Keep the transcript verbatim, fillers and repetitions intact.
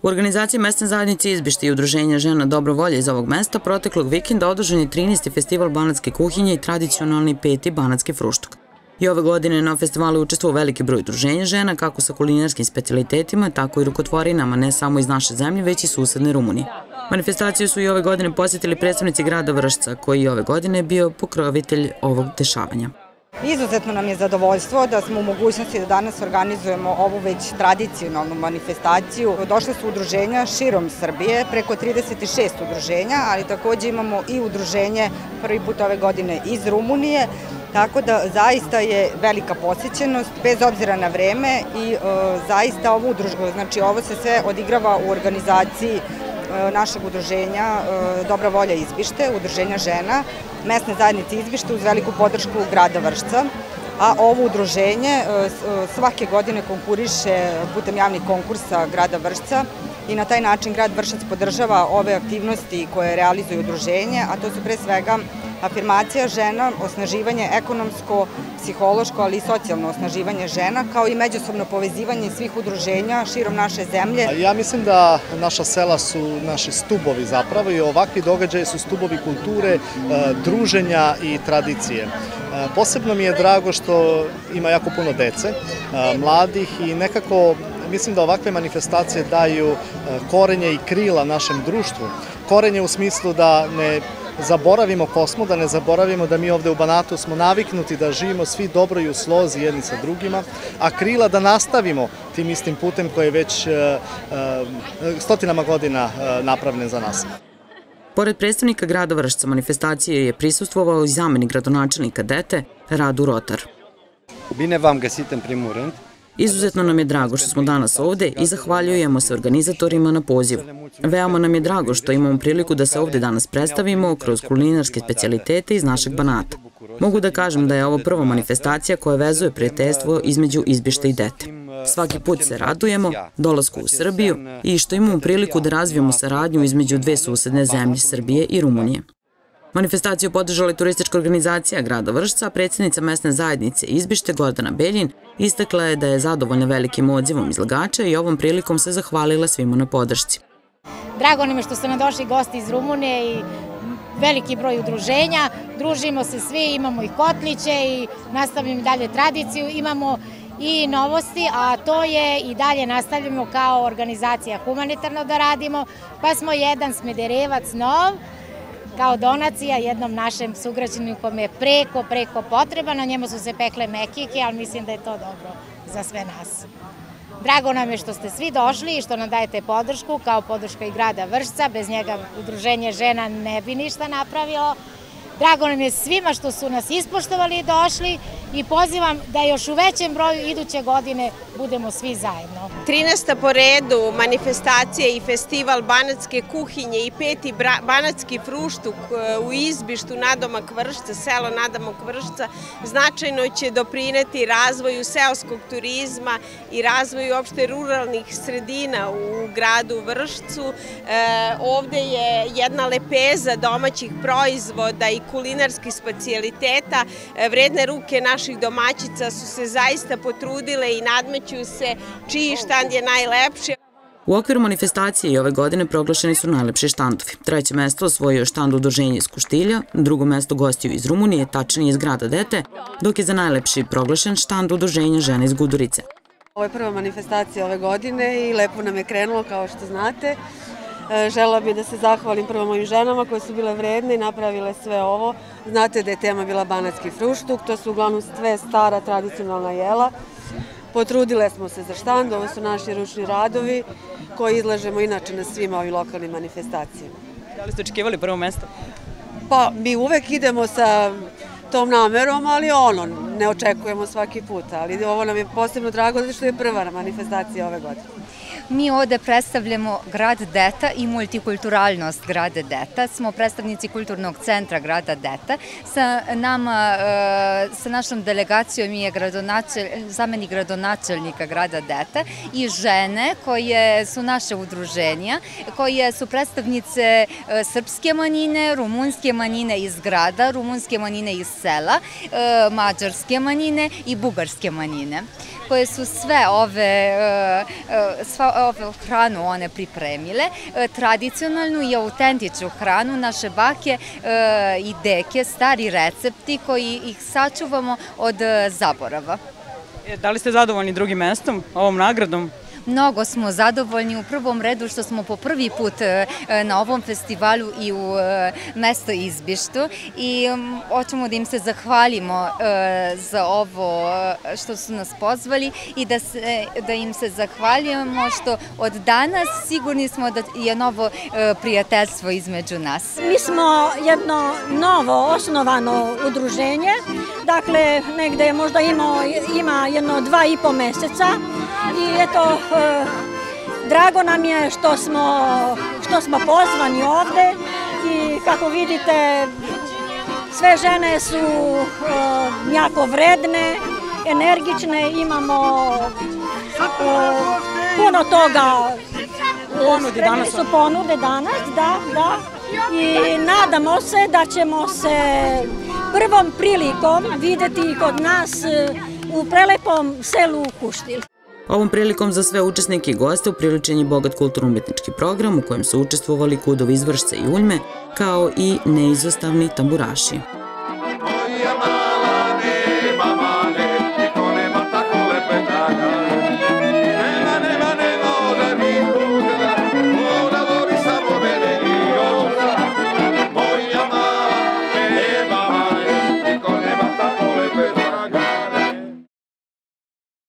U organizaciji mesne zajednice Izbište i Udruženja žena Dobro volje iz ovog mesta proteklog vikenda održan je trinaesti festival banatske kuhinje i tradicionalni peti banatski fruštuk. I ove godine na festivalu je učestvovao veliki broj udruženja žena, kako sa kulinarskim specijalitetima, tako i rukotvorinama, ne samo iz naše zemlje, već i susedne Rumunije. Manifestaciju su i ove godine posjetili predstavnici grada Vršca, koji je ove godine bio pokrovitelj ovog dešavanja. Izuzetno nam je zadovoljstvo da smo u mogućnosti da danas organizujemo ovu već tradicionalnu manifestaciju. Došle su udruženja širom Srbije, preko trideset šest udruženja, ali takođe imamo i udruženje prvi put ove godine iz Rumunije, tako da zaista je velika posjećenost, bez obzira na vreme i e, zaista ovo, znači, ovo se sve odigrava u organizaciji našeg udruženja Dobra volja Izbište, udruženja žena, mesne zajednice Izbište uz veliku podršku grada Vršca. A ovo udruženje svake godine konkuriše putem javnih konkursa grada Vršca i na taj način grad Vršac podržava ove aktivnosti koje realizuju udruženje, a to su pre svega afirmacija žena, osnaživanje ekonomsko, psihološko, ali i socijalno osnaživanje žena, kao i međusobno povezivanje svih udruženja širom naše zemlje. Ja mislim da naša sela su naši stubovi zapravo i ovakvi događaji su stubovi kulture, druženja i tradicije. Posebno mi je drago što ima jako puno dece, mladih i nekako mislim da ovakve manifestacije daju korenje i krila našem društvu. Korenje u smislu da ne zaboravimo ko smo, da ne zaboravimo da mi ovde u Banatu smo naviknuti da živimo svi dobro i u slozi jedni sa drugima, a krila da nastavimo tim istim putem koji je već stotinama godina napravljen za nas. Pored predstavnika grada Vršca, manifestacije je prisustvovao i zamenik gradonačelnika Dete, Radu Rotar. Bine v-am găsit în primul rând. Izuzetno nam je drago što smo danas ovde i zahvaljujemo se organizatorima na pozivu. Veoma nam je drago što imamo priliku da se ovde danas predstavimo kroz kulinarske specijalitete iz našeg Banata. Mogu da kažem da je ovo prva manifestacija koja vezuje prijateljstvo između Izbište i Dete. Svaki put se radujemo dolasku u Srbiju i što imamo priliku da razvijemo saradnju između dve susedne zemlje, Srbije i Rumunije. Manifestaciju podržala je turistička organizacija grada Vršca, a predsjednica mesne zajednice Izbište Gordana Beljin istakla je da je zadovoljna velikim odzivom izlagača i ovom prilikom se zahvalila svima na podršci. Drago nam je što su nam došli gosti iz Rumunije i veliki broj udruženja, družimo se svi, imamo i kotliće i nastavljamo dalje tradiciju, imamo i novosti, a to je i dalje nastavljamo kao organizacija humanitarno da radimo, pa smo jedan Smederevac nov, kao donacija jednom našem sugrađaninu kome je preko, preko potreba. Na njemu su se pekle mekike, ali mislim da je to dobro za sve nas. Drago nam je što ste svi došli i što nam dajete podršku, kao podrška i grada Vršca. Bez njega udruženje žena ne bi ništa napravilo. Drago nam je svima što su nas ispoštovali i došli i pozivam da još u većem broju iduće godine budemo svi zajedno. trinaesta po redu manifestacija i festival banatske kuhinje i peti banatski fruštuk u Izbištu nadomak Vršca, selo nadomak Vršca, značajno će doprineti razvoju seoskog turizma i razvoju opšte ruralnih sredina u gradu Vršcu. Ovde je jedna lepeza domaćih proizvoda i kulinarskih specijaliteta. Vredne ruke naših domaćica su se zaista potrudile i nadmeću se čiji štand je najlepši. U okviru manifestacije i ove godine proglašeni su najlepši štandovi. Treće mesto osvojio je štand udruženja iz Kuštilja, drugo mesto gostiju iz Rumunije, tačnije iz grada Dete, dok je za najlepši proglašen štand udruženja žena iz Gudurice. Ovo je prva manifestacija ove godine i lepo nam je krenulo, kao što znate. Želela bih da se zahvalim prvo mojim ženama koje su bile vredne i napravile sve ovo. Znate da je tema bila banatski fruštuk, to su uglavnom sve stara tradicionalna jela. Potrudile smo se za štand, ovo su naši ručni radovi koji izlažemo inače na svim ovim lokalnim manifestacijama. Da li ste očekivali prvo mesto? Pa mi uvek idemo sa tom namerom, ali ono, ne očekujemo svaki put, ali ovo nam je posebno drago zato što je prva manifestacija ove godine. Mi ovde predstavljamo grad Deta i multikulturalnost grada Deta. Smo predstavnici kulturnog centra grada Deta. Sa nama, sa našom delegacijom je zamenik gradonačelnika grada Deta i žene koje su naše udruženja, koje su predstavnice srpske manjine, rumunske manjine iz grada, rumunske manjine iz sela, mađarske manjine i bugarske manjine, koje su sve ove, hranu one pripremile, tradicionalnu i autentičnu hranu, naše bake i deke, stari recepti koji ih sačuvamo od zaborava. Da li ste zadovoljni drugim mestom, ovom nagradom? Mnogo smo zadovoljni u prvom redu što smo po prvi put na ovom festivalu i u mesto Izbištu i hoćemo da im se zahvalimo za ovo što su nas pozvali i da im se zahvaljujemo što od danas sigurni smo da je novo prijateljstvo između nas. Mi smo jedno novo osnovano udruženje, dakle negde možda ima jedno dva i po meseca i eto, drago nam je što smo, što smo pozvani ovde i kako vidite sve žene su uh, jako vredne, energične, imamo uh, puno toga, spremne su ponude danas, da, da, i nadamo se da ćemo se prvom prilikom videti kod nas u prelepom selu Kuštilj. Ovom prilikom za sve učesnike i goste upriličen je bogat kulturno-umetnički program u kojem su učestvovali KUD-ovi Izvršce i Uljme, kao i neizostavni tamburaši.